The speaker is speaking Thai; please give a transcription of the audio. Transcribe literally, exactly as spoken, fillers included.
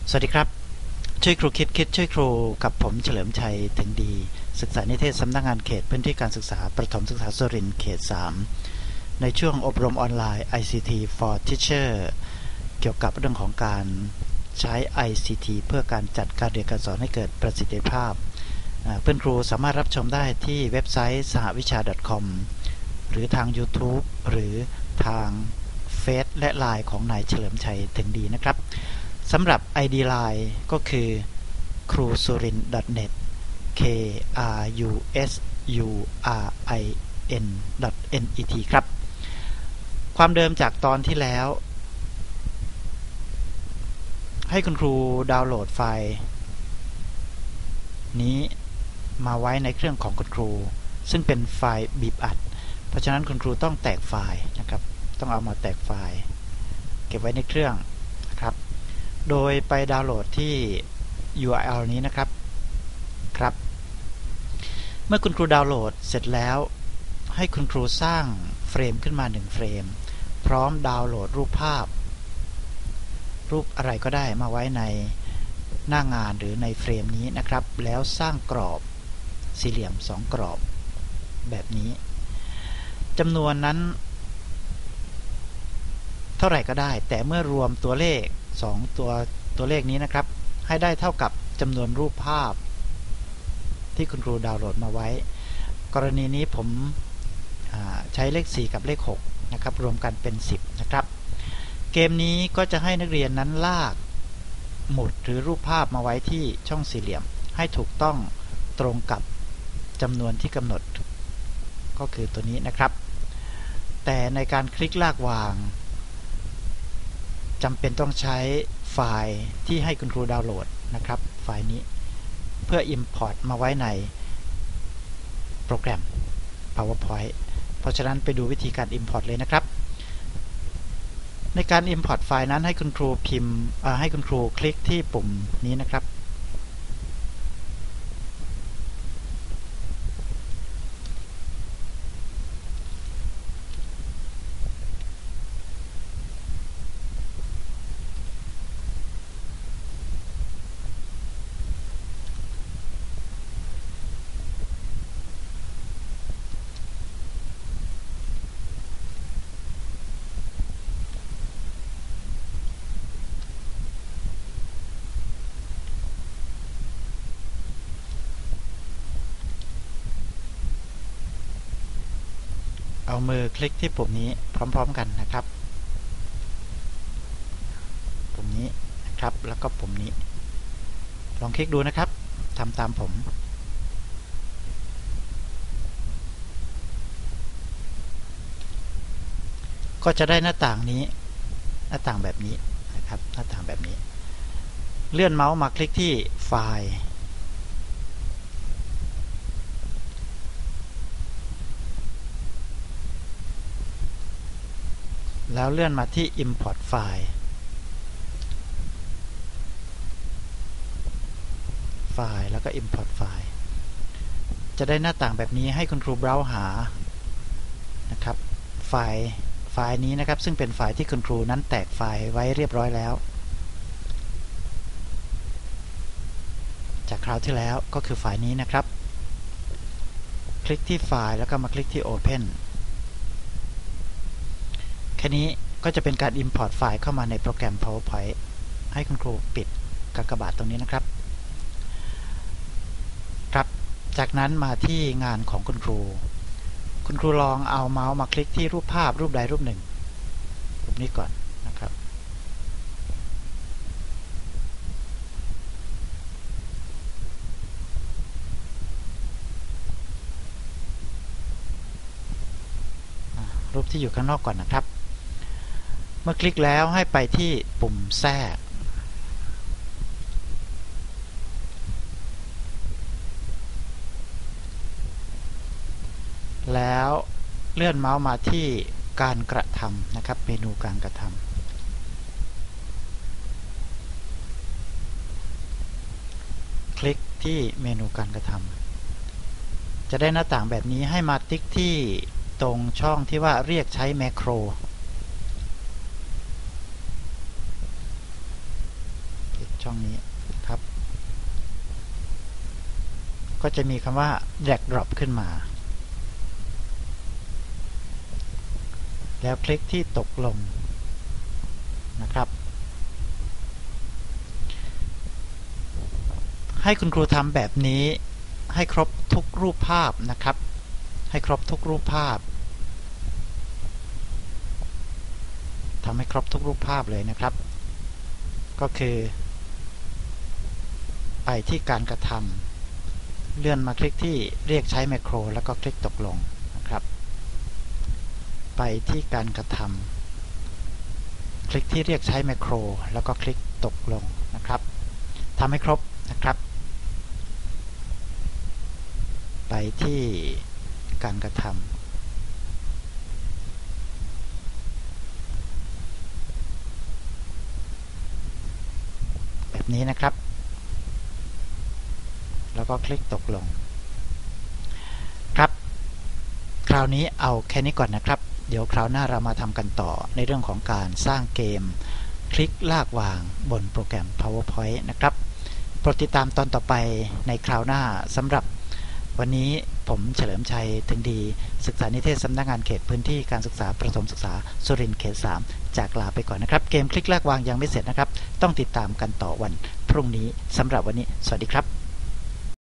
สวัสดีครับช่วยครูคิดคิดช่วยครูกับผมเฉลิมชัยถึงดีศึกษานิเทศสำนักงานเขตพื้นที่การศึกษาประถมศึกษาสุรินทร์เขตสามในช่วงอบรมออนไลน์ ไอ ซี ที for Teacher เกี่ยวกับเรื่องของการใช้ ไอ ซี ที เพื่อการจัดการเรียนการสอนให้เกิดประสิทธิภาพเพื่อนครูสามารถรับชมได้ที่เว็บไซต์ สหวิชา .com หรือทาง YouTube หรือทางเฟซและไลน์ของนายเฉลิมชัยถึงดีนะครับสำหรับ ไอ ดี ไลน์ ก็คือ ครูสุรินทร์ เน็ต เค อาร์ ยู เอส ยู อาร์ ไอ เอ็น เอ็น อี ที ครับความเดิมจากตอนที่แล้วให้คุณครูดาวน์โหลดไฟล์นี้มาไว้ในเครื่องของคุณครูซึ่งเป็นไฟล์บีบอัดเพราะฉะนั้นคุณครูต้องแตกไฟล์นะครับต้องเอามาแตกไฟล์เก็บไว้ในเครื่องนะครับโดยไปดาวน์โหลดที่ ยู อาร์ แอล นี้นะครับครับเมื่อคุณครูดาวน์โหลดเสร็จแล้วให้คุณครูสร้างเฟรมขึ้นมาหนึ่งเฟรมพร้อมดาวน์โหลดรูปภาพรูปอะไรก็ได้มาไว้ในหน้างานหรือในเฟรมนี้นะครับแล้วสร้างกรอบสี่เหลี่ยมสองกรอบแบบนี้จำนวนนั้นเท่าไหร่ก็ได้แต่เมื่อรวมตัวเลขสองตัวตัวเลขนี้นะครับให้ได้เท่ากับจำนวนรูปภาพที่คุณครูดาวน์โหลดมาไว้กรณีนี้ผมใช้เลขสี่กับเลขหกนะครับรวมกันเป็นสิบนะครับเกมนี้ก็จะให้นักเรียนนั้นลากหมุดหรือรูปภาพมาไว้ที่ช่องสี่เหลี่ยมให้ถูกต้องตรงกับจำนวนที่กำหนดก็คือตัวนี้นะครับแต่ในการคลิกลากวางจำเป็นต้องใช้ไฟล์ที่ให้คุณครูดาวน์โหลดนะครับไฟล์นี้เพื่อ Import มาไว้ในโปรแกรม PowerPoint เพราะฉะนั้นไปดูวิธีการ Import เลยนะครับในการ Import ไฟล์นั้นให้คุณครูพิมพ์ให้คุณครูคลิกที่ปุ่มนี้นะครับเอามือคลิกที่ปุ่มนี้พร้อมๆกันนะครับปุ่มนี้นะครับแล้วก็ปุ่มนี้ลองคลิกดูนะครับทำตามผมก็จะได้หน้าต่างนี้หน้าต่างแบบนี้นะครับหน้าต่างแบบนี้เลื่อนเมาส์มาคลิกที่ไฟล์แล้วเลื่อนมาที่ Import ไฟล์ไฟล์แล้วก็ Import ไฟล์จะได้หน้าต่างแบบนี้ให้คุณครูเบราว์หานะครับไฟล์ไฟล์นี้นะครับซึ่งเป็นไฟล์ที่คุณครูนั้นแตกไฟล์ไว้เรียบร้อยแล้วจากคราวที่แล้วก็คือไฟล์นี้นะครับคลิกที่ไฟล์แล้วก็มาคลิกที่ Open แค่นี้ก็จะเป็นการ Import ไฟล์เข้ามาในโปรแกรม PowerPoint ให้คุณครูปิดกากบาทตรงนี้นะครับครับจากนั้นมาที่งานของคุณครูคุณครูลองเอาเมาส์มาคลิกที่รูปภาพรูปใดรูปหนึ่งรูปนี้ก่อนนะครับรูปที่อยู่ข้างนอกก่อนนะครับเมื่อคลิกแล้วให้ไปที่ปุ่มแทรกแล้วเลื่อนเมาส์มาที่การกระทำนะครับเมนูการกระทำคลิกที่เมนูการกระทำจะได้หน้าต่างแบบนี้ให้มาติ๊กที่ตรงช่องที่ว่าเรียกใช้แมคโครช่องนี้ครับ ก็จะมีคำว่า drag drop ขึ้นมาแล้วคลิกที่ตกลงนะครับให้คุณครูทำแบบนี้ให้ครบทุกรูปภาพนะครับให้ครบทุกรูปภาพทำให้ครบทุกรูปภาพเลยนะครับก็คือไปที่การกระทำเลื่อนมาคลิกที่เรียกใช้แมคโครแล้วก็คลิกตกลงนะครับไปที่การกระทำคลิกที่เรียกใช้แมคโครแล้วก็คลิกตกลงนะครับทำให้ครบนะครับไปที่การกระทำแบบนี้นะครับแล้วก็คลิกตกลงครับคราวนี้เอาแค่นี้ก่อนนะครับเดี๋ยวคราวหน้าเรามาทำกันต่อในเรื่องของการสร้างเกมคลิกลากวางบนโปรแกรม PowerPoint นะครับโปรดติดตามตอนต่อไปในคราวหน้าสำหรับวันนี้ผมเฉลิมชัยถึงดีศึกษานิเทศสำนักงานเขตพื้นที่การศึกษาประถมศึกษาสุรินทร์เขตสามจากลาไปก่อนนะครับเกมคลิกลากวางยังไม่เสร็จนะครับต้องติดตามกันต่อวันพรุ่งนี้สำหรับวันนี้สวัสดีครับ